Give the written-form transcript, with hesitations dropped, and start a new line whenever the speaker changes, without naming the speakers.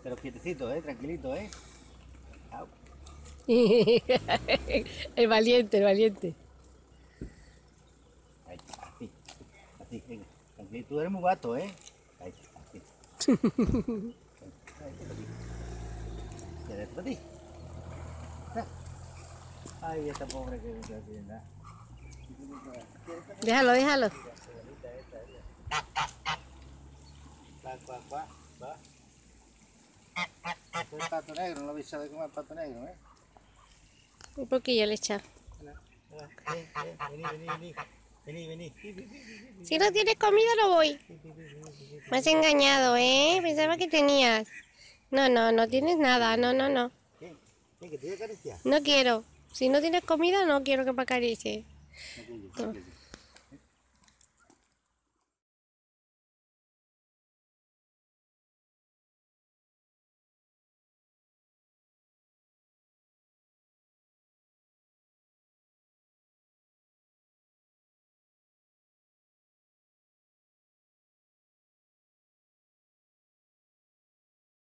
Pero quietecito, tranquilito, Au.
El valiente, el valiente.
Ahí, así, venga. Tranquilito, tú eres muy gato, Ahí, así. ¿Quieres para ti? Ay, esta pobre que no tiene nada.
Déjalo, déjalo.
Va. Este es pato negro, no lo vais a ver comer pato negro,
Un poquillo le echa.
Vení.
Si no tienes comida, no voy. Me has engañado, Pensaba que tenías. No, no tienes nada. No.
Ven, que te voy a acariciar.
No quiero. Si no tienes comida, no quiero que me acaricies.
No,
No.